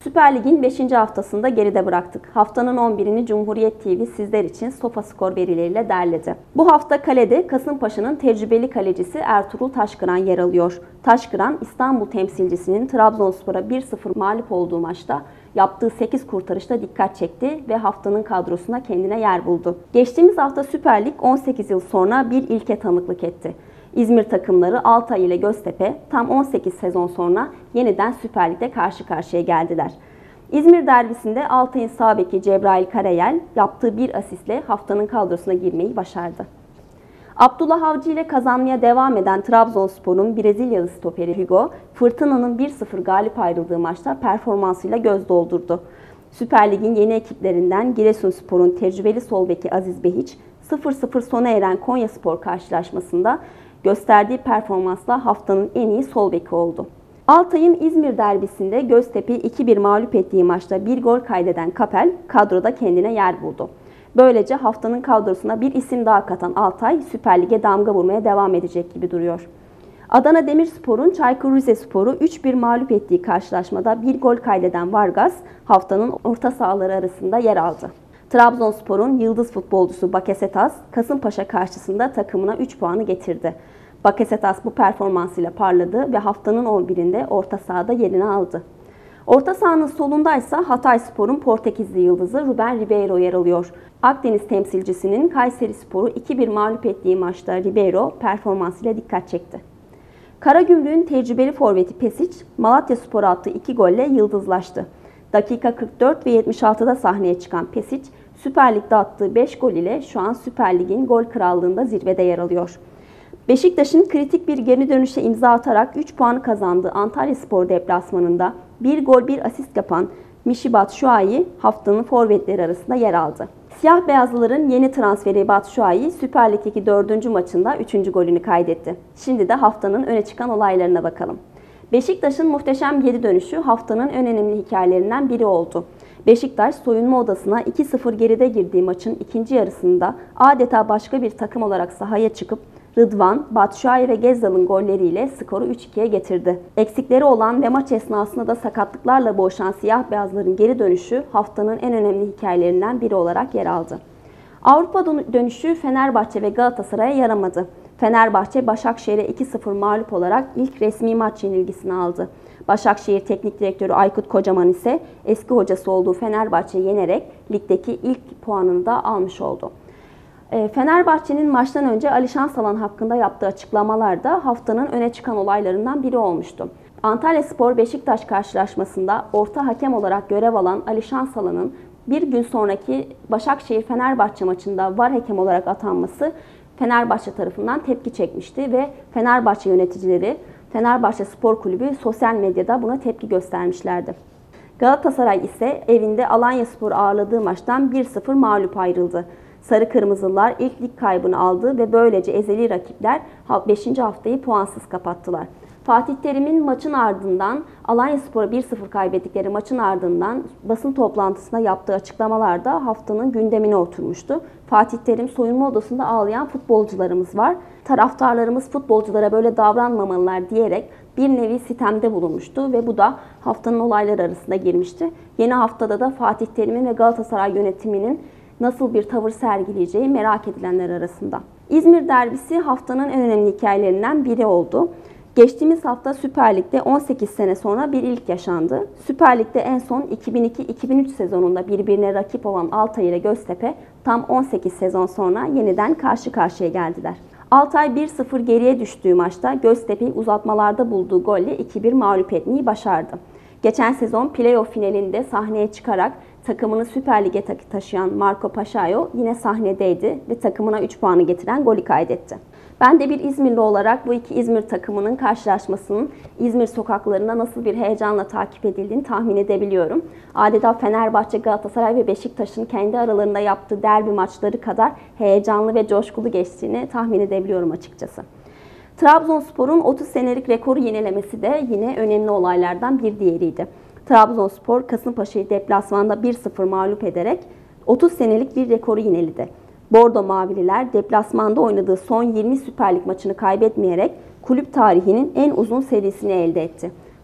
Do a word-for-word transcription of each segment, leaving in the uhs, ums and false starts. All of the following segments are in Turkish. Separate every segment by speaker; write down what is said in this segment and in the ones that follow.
Speaker 1: Süper Lig'in beşinci haftasında geride bıraktık. Haftanın on birini Cumhuriyet T V sizler için SofaSkor verileriyle derledi. Bu hafta kalede Kasımpaşa'nın tecrübeli kalecisi Ertuğrul Taşkıran yer alıyor. Taşkıran, İstanbul temsilcisinin Trabzonspor'a bir sıfır mağlup olduğu maçta yaptığı sekiz kurtarışta dikkat çekti ve haftanın kadrosuna kendine yer buldu. Geçtiğimiz hafta Süper Lig on sekiz yıl sonra bir ilke tanıklık etti. İzmir takımları Altay ile Göztepe tam on sekiz sezon sonra yeniden Süper Lig'de karşı karşıya geldiler. İzmir derbisinde Altay'ın sağ beki Cebrail Karayel yaptığı bir asistle haftanın kadrosuna girmeyi başardı. Abdullah Avcı ile kazanmaya devam eden Trabzonspor'un Brezilyalı stoperi Hugo, Fırtına'nın bir sıfır galip ayrıldığı maçta performansıyla göz doldurdu. Süper Lig'in yeni ekiplerinden Giresunspor'un tecrübeli sol beki Aziz Behiç, sıfır sıfır sona eren Konyaspor karşılaşmasında gösterdiği performansla haftanın en iyi sol beki oldu. Altay'ın İzmir derbisinde Göztepe'yi iki bir mağlup ettiği maçta bir gol kaydeden Kapel kadroda kendine yer buldu. Böylece haftanın kadrosuna bir isim daha katan Altay Süper Lig'e damga vurmaya devam edecek gibi duruyor. Adana Demirspor'un Çaykur Rizespor'u üç bir mağlup ettiği karşılaşmada bir gol kaydeden Vargas haftanın orta sahaları arasında yer aldı. Trabzonspor'un yıldız futbolcusu Bakasetas, Kasımpaşa karşısında takımına üç puanı getirdi. Bakasetas bu performansıyla parladı ve haftanın on birinde orta sahada yerini aldı. Orta sahanın solundaysa Hatayspor'un Portekizli yıldızı Ruben Ribeiro yer alıyor. Akdeniz temsilcisinin Kayserispor'u iki bir mağlup ettiği maçta Ribeiro performansıyla dikkat çekti. Karagümrük'ün tecrübeli forveti Pesic, Malatyaspor'a attığı iki golle yıldızlaştı. Dakika kırk dört ve yetmiş altıda sahneye çıkan Pesic, Süper Lig'de attığı beş gol ile şu an Süper Lig'in gol krallığında zirvede yer alıyor. Beşiktaş'ın kritik bir geri dönüşe imza atarak üç puanı kazandığı Antalyaspor deplasmanında bir gol bir asist yapan Michy Batshuayi haftanın forvetleri arasında yer aldı. Siyah beyazlıların yeni transferi Batshuayi Süper Lig'deki dördüncü maçında üçüncü golünü kaydetti. Şimdi de haftanın öne çıkan olaylarına bakalım. Beşiktaş'ın muhteşem geri dönüşü haftanın en önemli hikayelerinden biri oldu. Beşiktaş soyunma odasına iki sıfır geride girdiği maçın ikinci yarısında adeta başka bir takım olarak sahaya çıkıp Rıdvan, Batshuayi ve Gezzal'ın golleriyle skoru üç ikiye getirdi. Eksikleri olan ve maç esnasında da sakatlıklarla boğuşan siyah beyazların geri dönüşü haftanın en önemli hikayelerinden biri olarak yer aldı. Avrupa dönüşü Fenerbahçe ve Galatasaray'a yaramadı. Fenerbahçe Başakşehir'e iki sıfır mağlup olarak ilk resmi maç yenilgisini aldı. Başakşehir Teknik Direktörü Aykut Kocaman ise eski hocası olduğu Fenerbahçe'yi yenerek ligdeki ilk puanını da almış oldu. Fenerbahçe'nin maçtan önce Ali Şansalan hakkında yaptığı açıklamalar da haftanın öne çıkan olaylarından biri olmuştu. Antalyaspor Beşiktaş karşılaşmasında orta hakem olarak görev alan Ali Şansalan'ın bir gün sonraki Başakşehir-Fenerbahçe maçında var hakem olarak atanması Fenerbahçe tarafından tepki çekmişti ve Fenerbahçe yöneticileri Fenerbahçe Spor Kulübü sosyal medyada buna tepki göstermişlerdi. Galatasaray ise evinde Alanyaspor'u ağırladığı maçtan bir sıfır mağlup ayrıldı. Sarı Kırmızılar ilk lig kaybını aldı ve böylece ezeli rakipler beşinci haftayı puansız kapattılar. Fatih Terim'in maçın ardından Alanyaspor'a bir sıfır kaybettikleri maçın ardından basın toplantısında yaptığı açıklamalarda haftanın gündemine oturmuştu. Fatih Terim soyunma odasında ağlayan futbolcularımız var. Taraftarlarımız futbolculara böyle davranmamalılar diyerek bir nevi sitemde bulunmuştu ve bu da haftanın olayları arasında girmişti. Yeni haftada da Fatih Terim'in ve Galatasaray yönetiminin nasıl bir tavır sergileyeceği merak edilenler arasında. İzmir derbisi haftanın en önemli hikayelerinden biri oldu. Geçtiğimiz hafta Süper Lig'de on sekiz sene sonra bir ilk yaşandı. Süper Lig'de en son iki bin iki iki bin üç sezonunda birbirine rakip olan Altay ile Göztepe tam on sekiz sezon sonra yeniden karşı karşıya geldiler. Altay bir sıfır geriye düştüğü maçta Göztepe'yi uzatmalarda bulduğu golle iki bir mağlup etmeyi başardı. Geçen sezon playoff finalinde sahneye çıkarak takımını Süper Lig'e taşıyan Marco Paşayo yine sahnedeydi ve takımına üç puanı getiren golü kaydetti. Ben de bir İzmirli olarak bu iki İzmir takımının karşılaşmasının İzmir sokaklarında nasıl bir heyecanla takip edildiğini tahmin edebiliyorum. Adeta Fenerbahçe, Galatasaray ve Beşiktaş'ın kendi aralarında yaptığı derbi maçları kadar heyecanlı ve coşkulu geçtiğini tahmin edebiliyorum açıkçası. Trabzonspor'un otuz senelik rekoru yenilemesi de yine önemli olaylardan bir diğeriydi. Trabzonspor, Kasımpaşa'yı deplasmanda bir sıfır mağlup ederek otuz senelik bir rekoru yeniledi. Bordo Mavililer deplasmanda oynadığı son yirmi Süper Lig maçını kaybetmeyerek kulüp tarihinin en uzun serisini elde etti.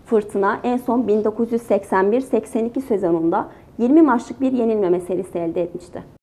Speaker 1: Fırtına en son bin dokuz yüz seksen bir seksen iki sezonunda yirmi maçlık bir yenilmeme serisi elde etmişti.